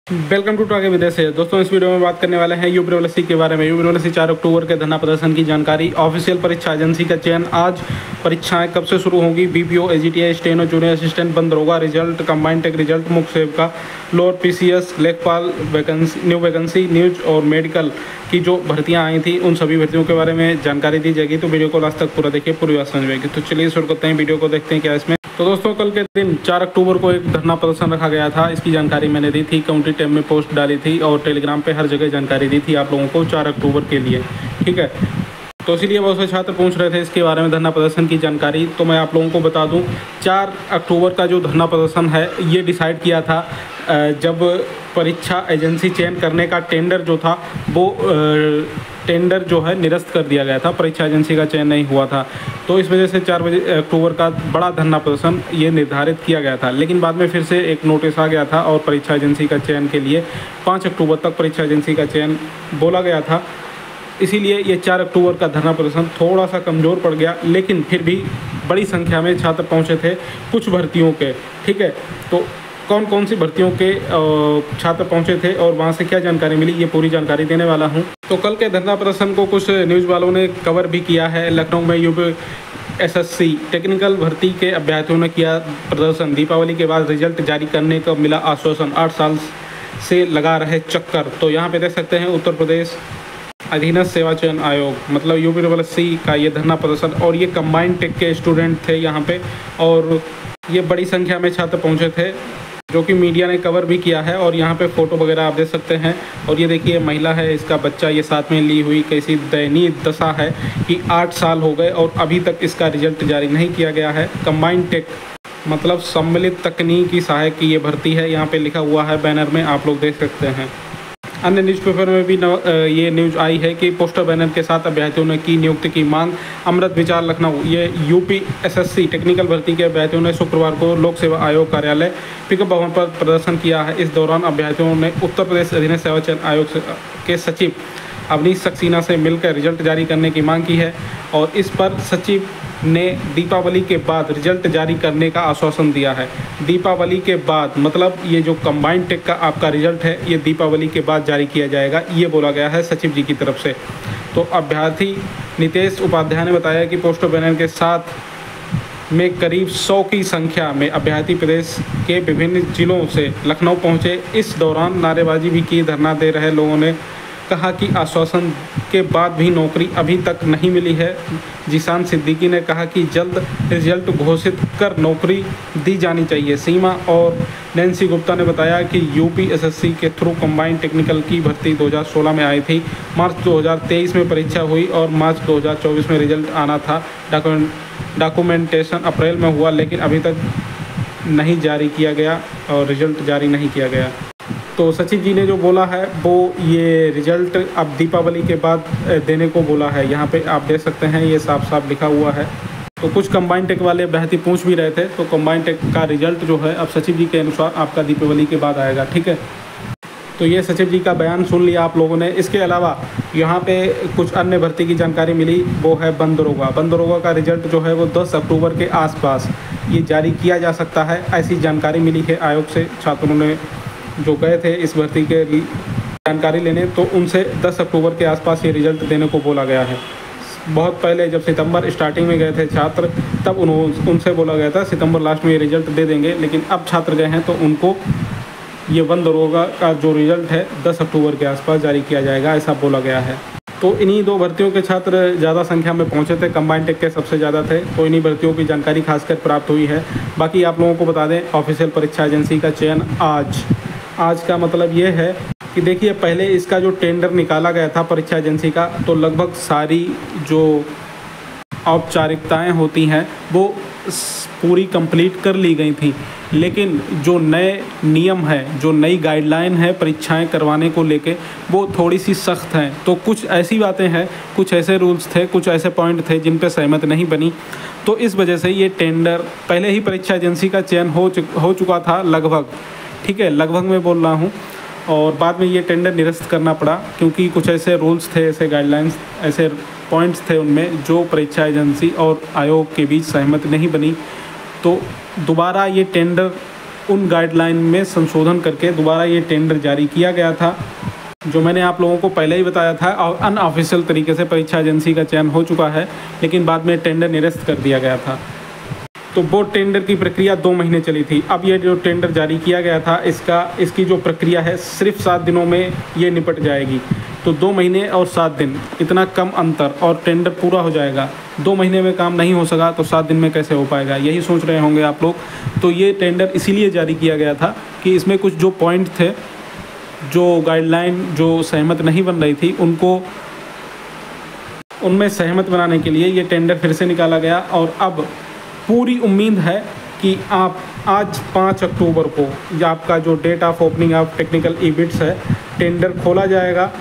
Welcome to टाके विदेश से। दोस्तों, इस वीडियो में बात करने वाले हैं यूपी के बारे में। यूपी 4 अक्टूबर के धरना प्रदर्शन की जानकारी। ऑफिशियल परीक्षा एजेंसी का चयन आज। परीक्षाएं कब से शुरू होंगी? BPO, AGTI, steno, junior assistant बंद होगा। रिजल्ट, कंबाइंड टेक रिजल्ट, मुख्य सेवका, लोअर पीसीएस, लेखपाल, वैकेंसी, न्यूज और मेडिकल की जो भर्तियां आई थी उन सभी भर्तियों के बारे में जानकारी दी जाएगी। तो वीडियो को लास्ट तक पूरा देखिए, पूरी बात समझ में। तो चलिए शुरू करते हैं वीडियो को, देखते हैं क्या इसमें। तो दोस्तों, कल के दिन 4 अक्टूबर को एक धरना प्रदर्शन रखा गया था। इसकी जानकारी मैंने दी थी, कम्युनिटी टैब में पोस्ट डाली थी और टेलीग्राम पे हर जगह जानकारी दी थी आप लोगों को 4 अक्टूबर के लिए। ठीक है, तो इसीलिए बहुत से छात्र पूछ रहे थे इसके बारे में, धरना प्रदर्शन की जानकारी। तो मैं आप लोगों को बता दूं, 4 अक्टूबर का जो धरना प्रदर्शन है ये डिसाइड किया था जब परीक्षा एजेंसी चयन करने का टेंडर जो था वो टेंडर जो है निरस्त कर दिया गया था। परीक्षा एजेंसी का चयन नहीं हुआ था, तो इस वजह से 4 अक्टूबर का बड़ा धरना प्रदर्शन ये निर्धारित किया गया था। लेकिन बाद में फिर से एक नोटिस आ गया था और परीक्षा एजेंसी का चयन के लिए 5 अक्टूबर तक परीक्षा एजेंसी का चयन बोला गया था। इसीलिए ये 4 अक्टूबर का धरना प्रदर्शन थोड़ा सा कमज़ोर पड़ गया, लेकिन फिर भी बड़ी संख्या में छात्र पहुँचे थे कुछ भर्तियों के। ठीक है, तो कौन कौन सी भर्तियों के छात्र पहुंचे थे और वहां से क्या जानकारी मिली, ये पूरी जानकारी देने वाला हूं। तो कल के धरना प्रदर्शन को कुछ न्यूज़ वालों ने कवर भी किया है। लखनऊ में यूपी एसएससी टेक्निकल भर्ती के अभ्यर्थियों ने किया प्रदर्शन। दीपावली के बाद रिजल्ट जारी करने का मिला आश्वासन, 8 साल से लगा रहे चक्कर। तो यहाँ पे देख सकते हैं उत्तर प्रदेश अधीनस्थ सेवा चयन आयोग, मतलब यूपी का ये धरना प्रदर्शन। और ये कंबाइंड टेक के स्टूडेंट थे यहाँ पे, और ये बड़ी संख्या में छात्र पहुँचे थे जो कि मीडिया ने कवर भी किया है। और यहाँ पे फ़ोटो वगैरह आप देख सकते हैं। और ये देखिए, महिला है, इसका बच्चा ये साथ में ली हुई, कैसी दयनीय दशा है कि 8 साल हो गए और अभी तक इसका रिजल्ट जारी नहीं किया गया है। कंबाइंड टेक मतलब सम्मिलित तकनीकी सहायक की ये भर्ती है, यहाँ पे लिखा हुआ है बैनर में, आप लोग देख सकते हैं। अन्य न्यूज़पेपर में भी ये न्यूज़ आई है कि पोस्टर बैनर के साथ अभ्यर्थियों ने की नियुक्ति की मांग। अमृत विचार लखनऊ, ये यूपी एसएससी टेक्निकल भर्ती के अभ्यर्थियों ने शुक्रवार को लोक सेवा आयोग कार्यालय पिकअप भवन पर प्रदर्शन किया है। इस दौरान अभ्यर्थियों ने उत्तर प्रदेश अधीनस्थ सेवा चयन आयोग के सचिव अवनीश सक्सेना से मिलकर रिजल्ट जारी करने की मांग की है। और इस पर सचिव ने दीपावली के बाद रिजल्ट जारी करने का आश्वासन दिया है। दीपावली के बाद मतलब ये जो कंबाइंड टेक का आपका रिजल्ट है ये दीपावली के बाद जारी किया जाएगा, ये बोला गया है सचिव जी की तरफ से। तो अभ्यर्थी नितेश उपाध्याय ने बताया कि पोस्टर बैनर के साथ में करीब 100 की संख्या में अभ्यर्थी प्रदेश के विभिन्न जिलों से लखनऊ पहुंचे। इस दौरान नारेबाजी भी की। धरना दे रहे लोगों ने कहा कि आश्वासन के बाद भी नौकरी अभी तक नहीं मिली है। जीशान सिद्दीकी ने कहा कि जल्द रिजल्ट घोषित कर नौकरी दी जानी चाहिए। सीमा और नैन्सी गुप्ता ने बताया कि यूपी एसएससी के थ्रू कंबाइंड टेक्निकल की भर्ती 2016 में आई थी। मार्च 2023 में परीक्षा हुई और मार्च 2024 में रिजल्ट आना था। डॉक्यूमेंटेशन अप्रैल में हुआ, लेकिन अभी तक नहीं जारी किया गया और रिजल्ट जारी नहीं किया गया। तो सचिव जी ने जो बोला है वो ये रिजल्ट अब दीपावली के बाद देने को बोला है। यहाँ पे आप देख सकते हैं, ये साफ साफ लिखा हुआ है। तो कुछ कंबाइंड टेक वाले अभ्यर्थी पूछ भी रहे थे, तो कंबाइंड टेक का रिजल्ट जो है अब सचिव जी के अनुसार आपका दीपावली के बाद आएगा। ठीक है, तो ये सचिव जी का बयान सुन लिया आप लोगों ने। इसके अलावा यहाँ पे कुछ अन्य भर्ती की जानकारी मिली, वो है बंद दरोगा का रिजल्ट जो है वो 10 अक्टूबर के आसपास ये जारी किया जा सकता है, ऐसी जानकारी मिली है आयोग से। छात्रों ने जो गए थे इस भर्ती के जानकारी लेने, तो उनसे 10 अक्टूबर के आसपास ये रिजल्ट देने को बोला गया है। बहुत पहले जब सितंबर स्टार्टिंग में गए थे छात्र, तब उनसे बोला गया था सितंबर लास्ट में ये रिजल्ट दे देंगे, लेकिन अब छात्र गए हैं तो उनको ये वन दरोगा का जो रिजल्ट है 10 अक्टूबर के आसपास जारी किया जाएगा, ऐसा बोला गया है। तो इन्हीं 2 भर्तियों के छात्र ज़्यादा संख्या में पहुंचे थे, कंबाइंड टेक के सबसे ज़्यादा थे। तो इन्हीं भर्तियों की जानकारी खासकर प्राप्त हुई है। बाकी आप लोगों को बता दें, ऑफिशियल परीक्षा एजेंसी का चयन आज का मतलब ये है कि देखिए, पहले इसका जो टेंडर निकाला गया था परीक्षा एजेंसी का, तो लगभग सारी जो औपचारिकताएं होती हैं वो पूरी कंप्लीट कर ली गई थी। लेकिन जो नए नियम है, जो नई गाइडलाइन है परीक्षाएं करवाने को लेके, वो थोड़ी सी सख्त हैं। तो कुछ ऐसी बातें हैं, कुछ ऐसे रूल्स थे, कुछ ऐसे पॉइंट थे जिन पे सहमत नहीं बनी। तो इस वजह से ये टेंडर पहले ही परीक्षा एजेंसी का चयन हो चुका था लगभग। ठीक है, लगभग मैं बोल रहा हूँ। और बाद में ये टेंडर निरस्त करना पड़ा क्योंकि कुछ ऐसे रूल्स थे, ऐसे गाइडलाइंस, ऐसे पॉइंट्स थे उनमें जो परीक्षा एजेंसी और आयोग के बीच सहमत नहीं बनी। तो दोबारा ये टेंडर उन गाइडलाइन में संशोधन करके दोबारा ये टेंडर जारी किया गया था। जो मैंने आप लोगों को पहले ही बताया था, और अनऑफिशियल तरीके से परीक्षा एजेंसी का चयन हो चुका है, लेकिन बाद में टेंडर निरस्त कर दिया गया था। तो वो टेंडर की प्रक्रिया 2 महीने चली थी। अब ये जो टेंडर जारी किया गया था, इसकी जो प्रक्रिया है सिर्फ 7 दिनों में ये निपट जाएगी। तो 2 महीने और 7 दिन, इतना कम अंतर, और टेंडर पूरा हो जाएगा। 2 महीने में काम नहीं हो सका तो 7 दिन में कैसे हो पाएगा, यही सोच रहे होंगे आप लोग। तो ये टेंडर इसीलिए जारी किया गया था कि इसमें कुछ जो पॉइंट थे, जो गाइडलाइन जो सहमत नहीं बन रही थी, उनमें सहमत बनाने के लिए ये टेंडर फिर से निकाला गया। और अब पूरी उम्मीद है कि आप आज 5 अक्टूबर को आपका जो date of opening of technical e bids है, टेंडर खोला जाएगा।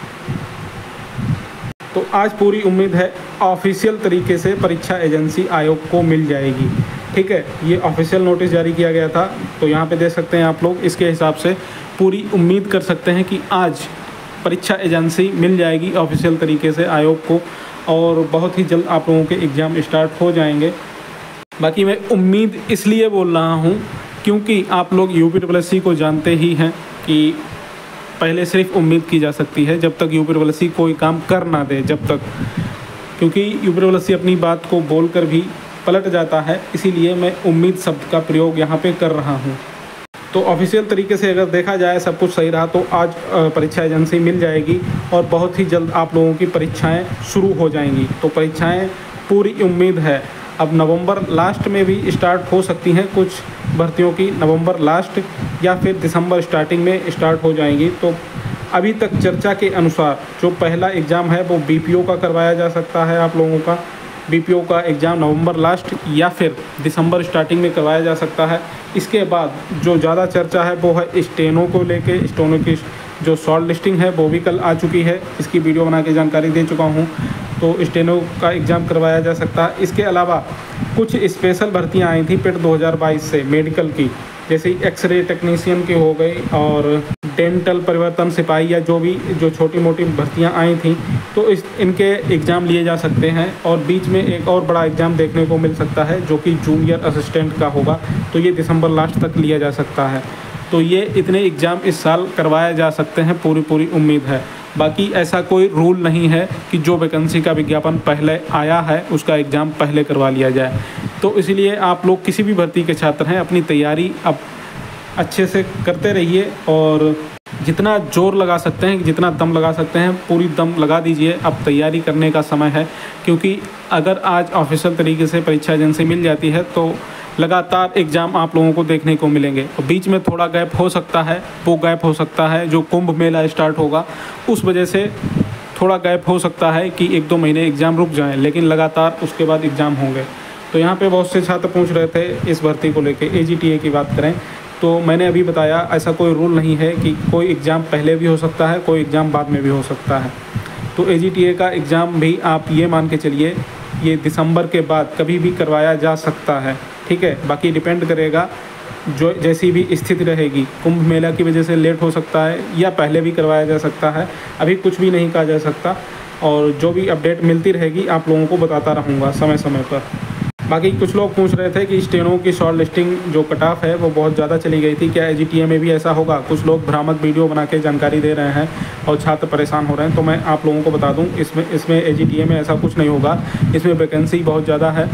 तो आज पूरी उम्मीद है ऑफिशियल तरीके से परीक्षा एजेंसी आयोग को मिल जाएगी। ठीक है, ये ऑफिशियल नोटिस जारी किया गया था, तो यहाँ पे देख सकते हैं आप लोग। इसके हिसाब से पूरी उम्मीद कर सकते हैं कि आज परीक्षा एजेंसी मिल जाएगी ऑफिशियल तरीके से आयोग को, और बहुत ही जल्द आप लोगों के एग्ज़ाम स्टार्ट हो जाएंगे। बाकी मैं उम्मीद इसलिए बोल रहा हूँ क्योंकि आप लोग यूपीएससी को जानते ही हैं कि पहले सिर्फ उम्मीद की जा सकती है, जब तक यूपीएससी कोई काम कर ना दे, जब तक, क्योंकि यूपीएससी अपनी बात को बोलकर भी पलट जाता है। इसीलिए मैं उम्मीद शब्द का प्रयोग यहाँ पे कर रहा हूँ। तो ऑफिशियल तरीके से अगर देखा जाए, सब कुछ सही रहा तो आज परीक्षा एजेंसी मिल जाएगी और बहुत ही जल्द आप लोगों की परीक्षाएँ शुरू हो जाएंगी। तो परीक्षाएँ पूरी उम्मीद है अब नवंबर लास्ट में भी स्टार्ट हो सकती हैं, कुछ भर्तियों की नवंबर लास्ट या फिर दिसंबर स्टार्टिंग में स्टार्ट हो जाएंगी। तो अभी तक चर्चा के अनुसार जो पहला एग्ज़ाम है वो बीपीओ का करवाया जा सकता है। आप लोगों का बीपीओ का एग्ज़ाम नवंबर लास्ट या फिर दिसंबर स्टार्टिंग में करवाया जा सकता है। इसके बाद जो ज़्यादा चर्चा है वो है स्टेनो को लेके। स्टेनो की जो शॉर्ट लिस्टिंग है वो भी कल आ चुकी है, इसकी वीडियो बना के जानकारी दे चुका हूँ। तो स्टेनो का एग्ज़ाम करवाया जा सकता है। इसके अलावा कुछ स्पेशल भर्तियाँ आई थी पेट 2022 से मेडिकल की, जैसे एक्सरे टेक्नीशियन की हो गई और डेंटल परिवर्तन सिपाही, या जो छोटी मोटी भर्तियां आई थी, तो इनके एग्ज़ाम लिए जा सकते हैं। और बीच में एक और बड़ा एग्ज़ाम देखने को मिल सकता है जो कि जूनियर असिस्टेंट का होगा, तो ये दिसंबर लास्ट तक लिया जा सकता है। तो ये इतने एग्ज़ाम इस साल करवाए जा सकते हैं, पूरी उम्मीद है। बाकी ऐसा कोई रूल नहीं है कि जो वैकेंसी का विज्ञापन पहले आया है उसका एग्ज़ाम पहले करवा लिया जाए। तो इसलिए आप लोग किसी भी भर्ती के छात्र हैं, अपनी तैयारी अब अच्छे से करते रहिए और जितना जोर लगा सकते हैं, जितना दम लगा सकते हैं, पूरी दम लगा दीजिए। अब तैयारी करने का समय है, क्योंकि अगर आज ऑफिशियल तरीके से परीक्षा एजेंसी मिल जाती है तो लगातार एग्ज़ाम आप लोगों को देखने को मिलेंगे। और बीच में थोड़ा गैप हो सकता है, वो गैप हो सकता है जो कुंभ मेला स्टार्ट होगा उस वजह से थोड़ा गैप हो सकता है कि 1-2 महीने एग्ज़ाम रुक जाएं, लेकिन लगातार उसके बाद एग्ज़ाम होंगे। तो यहाँ पे बहुत से छात्र पूछ रहे थे इस भर्ती को लेके, एजीटीए की बात करें तो मैंने अभी बताया ऐसा कोई रूल नहीं है कि कोई एग्ज़ाम पहले भी हो सकता है, कोई एग्ज़ाम बाद में भी हो सकता है। तो एजीटीए का एग्ज़ाम भी आप ये मान के चलिए ये दिसंबर के बाद कभी भी करवाया जा सकता है। ठीक है, बाकी डिपेंड करेगा जो जैसी भी स्थिति रहेगी। कुंभ मेला की वजह से लेट हो सकता है या पहले भी करवाया जा सकता है, अभी कुछ भी नहीं कहा जा सकता। और जो भी अपडेट मिलती रहेगी आप लोगों को बताता रहूँगा समय समय पर। बाकी कुछ लोग पूछ रहे थे कि स्टेनो की शॉर्ट लिस्टिंग जो कट ऑफ है वो बहुत ज़्यादा चली गई थी, क्या एजीटीए में भी ऐसा होगा? कुछ लोग भ्रामक वीडियो बना के जानकारी दे रहे हैं और छात्र परेशान हो रहे हैं। तो मैं आप लोगों को बता दूं इसमें एजीटीए में ऐसा कुछ नहीं होगा। इसमें वैकेंसी बहुत ज़्यादा है,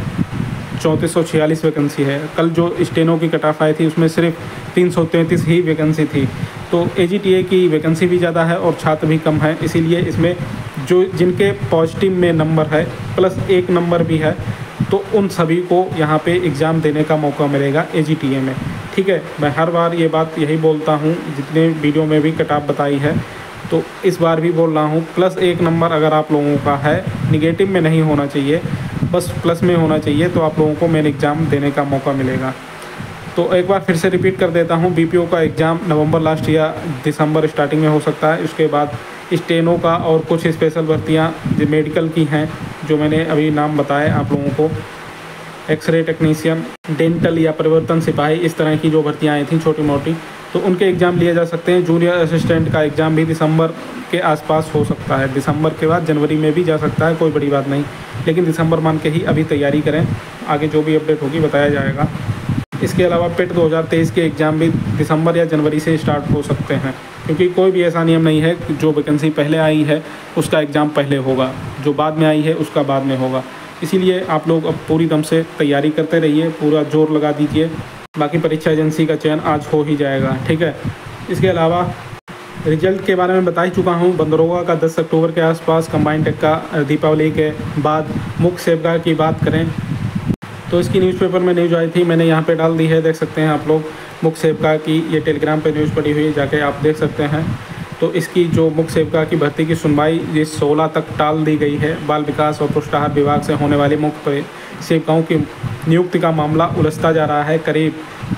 3446 वैकेंसी है। कल जो स्टेनो की कट ऑफ आई थी उसमें सिर्फ 333 ही वैकेंसी थी। तो एजीटीए की वैकेंसी भी ज़्यादा है और छात्र भी कम है, इसीलिए इसमें जो जिनके पॉजिटिव में नंबर है प्लस 1 नंबर भी है तो उन सभी को यहाँ पे एग्ज़ाम देने का मौका मिलेगा एजीटीए में। ठीक है, मैं हर बार ये बात यही बोलता हूँ, जितने वीडियो में भी कट ऑफ बताई है तो इस बार भी बोल रहा हूँ, प्लस 1 नंबर अगर आप लोगों का है, निगेटिव में नहीं होना चाहिए, बस प्लस में होना चाहिए, तो आप लोगों को मेन एग्ज़ाम देने का मौका मिलेगा। तो एक बार फिर से रिपीट कर देता हूँ, बीपीओ का एग्ज़ाम नवंबर लास्ट या दिसंबर स्टार्टिंग में हो सकता है। उसके बाद स्टेनो का और कुछ स्पेशल भर्तियाँ जो मेडिकल की हैं, जो मैंने अभी नाम बताए आप लोगों को, एक्सरे टेक्नीशियन, डेंटल या परिवर्तन सिपाही, इस तरह की जो भर्तियाँ आई थी छोटी मोटी, तो उनके एग्ज़ाम लिए जा सकते हैं। जूनियर असिस्टेंट का एग्ज़ाम भी दिसंबर के आसपास हो सकता है, दिसंबर के बाद जनवरी में भी जा सकता है, कोई बड़ी बात नहीं, लेकिन दिसंबर मान के ही अभी तैयारी करें, आगे जो भी अपडेट होगी बताया जाएगा। इसके अलावा पेट 2023 के एग्ज़ाम भी दिसंबर या जनवरी से स्टार्ट हो सकते हैं, क्योंकि कोई भी ऐसा नियम नहीं है कि जो वैकेंसी पहले आई है उसका एग्ज़ाम पहले होगा, जो बाद में आई है उसका बाद में होगा। इसीलिए आप लोग अब पूरी दम से तैयारी करते रहिए, पूरा जोर लगा दीजिए। बाकी परीक्षा एजेंसी का चयन आज हो ही जाएगा, ठीक है। इसके अलावा रिजल्ट के बारे में बता ही चुका हूँ। बंदरोगा का 10 अक्टूबर के आसपास, कंबाइंड टेक का दीपावली के बाद। मुख्य सेवका की बात करें तो इसकी न्यूज़पेपर में न्यूज़ आई थी, मैंने यहाँ पे डाल दी है, देख सकते हैं आप लोग। मुख्य सेवका की ये टेलीग्राम पे न्यूज़ पड़ी हुई है, जाके आप देख सकते हैं। तो इसकी जो मुख्य सेवका की भर्ती की सुनवाई ये 16 तक टाल दी गई है। बाल विकास और पुष्टाहार विभाग से होने वाली मुख्य सेवकाओं की नियुक्ति का मामला उलझता जा रहा है। करीब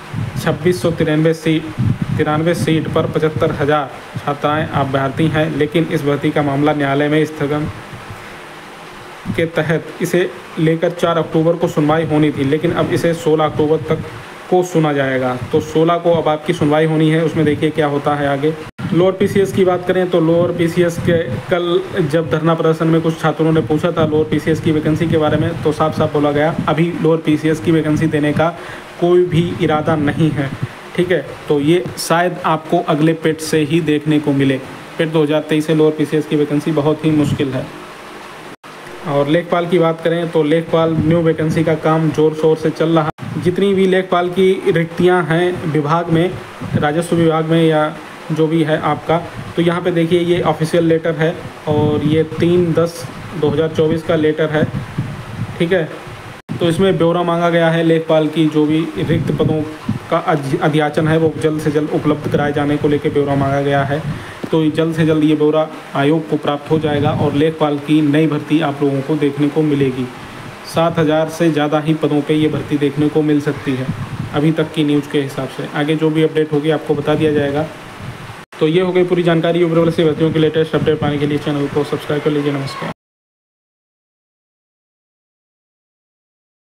2693 सीट पर 75,000 छात्राएँ अभ्यर्थी हैं, लेकिन इस भर्ती का मामला न्यायालय में स्थगन के तहत इसे लेकर 4 अक्टूबर को सुनवाई होनी थी, लेकिन अब इसे 16 अक्टूबर तक को सुना जाएगा। तो 16 को अब आपकी सुनवाई होनी है, उसमें देखिए क्या होता है आगे। लोअर पीसीएस की बात करें तो लोअर पीसीएस के कल जब धरना प्रदर्शन में कुछ छात्रों ने पूछा था लोअर पीसीएस की वैकेंसी के बारे में, तो साफ साफ बोला गया अभी लोअर पीसीएस की वैकेंसी देने का कोई भी इरादा नहीं है, ठीक है। तो ये शायद आपको अगले पेट से ही देखने को मिले। पेट 2023 से लोअर पीसीएस की वैकेंसी बहुत ही मुश्किल है। और लेखपाल की बात करें तो लेखपाल न्यू वैकेंसी का काम ज़ोर शोर से चल रहा है। जितनी भी लेखपाल की रिक्तियां हैं विभाग में, राजस्व विभाग में या जो भी है आपका, तो यहाँ पे देखिए ये ऑफिशियल लेटर है और ये 3/10/2024 का लेटर है, ठीक है। तो इसमें ब्यौरा मांगा गया है लेखपाल की जो भी रिक्त पदों का अध्याचन है वो जल्द से जल्द उपलब्ध कराए जाने को लेकर ब्यौरा मांगा गया है। तो जल्द से जल्द ये ब्यौरा आयोग को प्राप्त हो जाएगा और लेखपाल की नई भर्ती आप लोगों को देखने को मिलेगी। 7,000 से ज़्यादा ही पदों पे ये भर्ती देखने को मिल सकती है अभी तक की न्यूज़ के हिसाब से। आगे जो भी अपडेट होगी आपको बता दिया जाएगा। तो ये हो गई पूरी जानकारी यूपी से भर्तियों के लेटेस्ट अपडेट पाने के लिए चैनल को सब्सक्राइब कर लीजिए। नमस्कार।